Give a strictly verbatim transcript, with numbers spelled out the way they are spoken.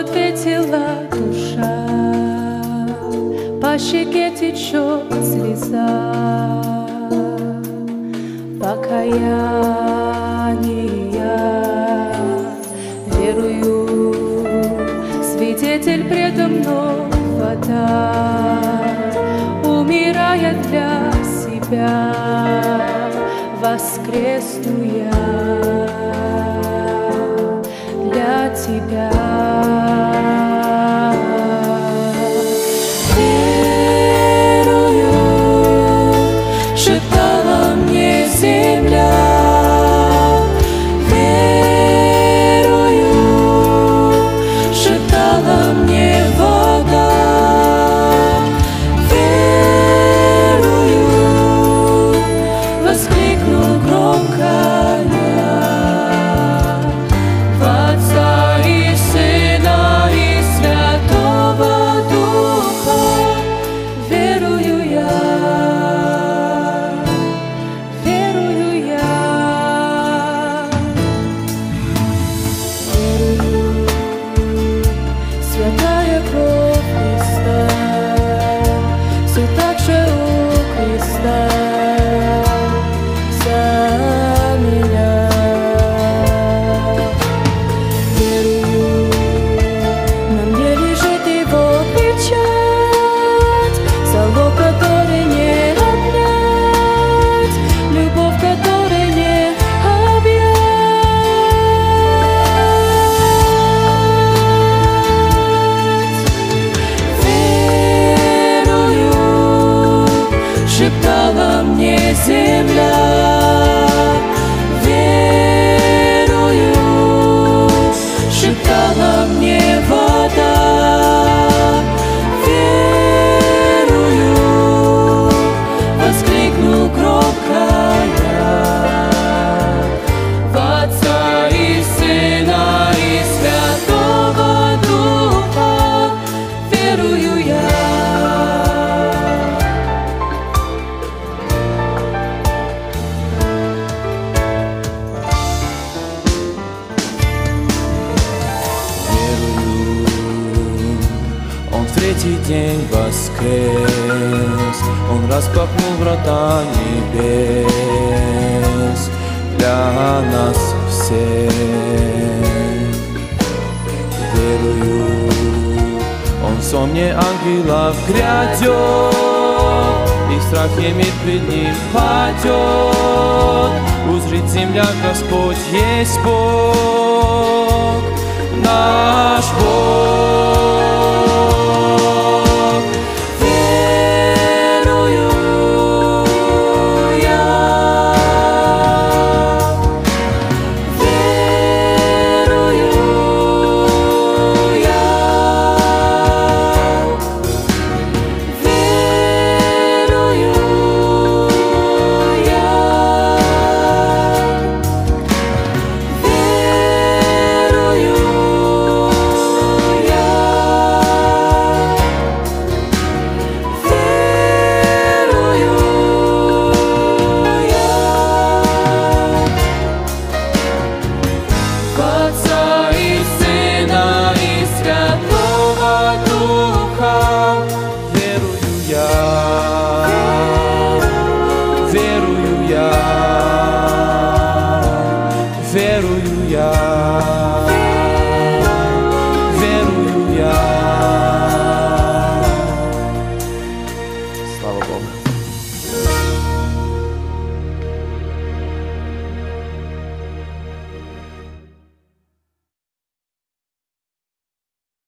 ответила душа, по щеке течет слеза покаяния. Верую, свидетель предо мной вода, умирая для себя, воскресну я для тебя. Верую, шептала мне земля. Верую, шептала мне вода. Верую, воскликнул громко я в Отца и Сына и Святого Духа. Верую я, верую я, верую, святая кровь Христа, все так же у Христа за меня. Верую, на мне лежит Его печать, залог, который не отнять, любовь, которой не объять. Верую, шептала мне земля. Верую, шептала мне вода. Верую, воскликнул громко я в Отца и Сына и Святого Духа. Верую я. Он в третий день воскрес, Он распахнул врата небес для нас всех. Верую, Он в сонме ангелов грядет, и страх имеет пред Ним падет. Узрит земля, Господь есть Бог, наш Бог.